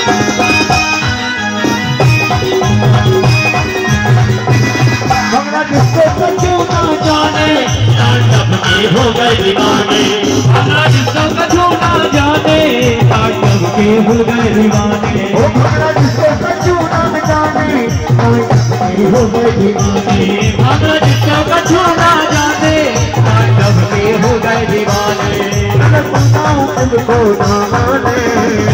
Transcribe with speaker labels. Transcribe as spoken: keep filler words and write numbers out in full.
Speaker 1: भंगड़ा जिसको कछु ना जाने तांडव के हो गए दीवाने। भंगड़ा जिसको कछु ना जाने तांडव के हो गए दीवाने। ओ भंगड़ा जिसको कछु ना जाने तांडव के हो गए दीवाने। भंगड़ा जिसको कछु ना जाने तांडव के हो गए दीवाने। मैं बताऊं तुमको ना माने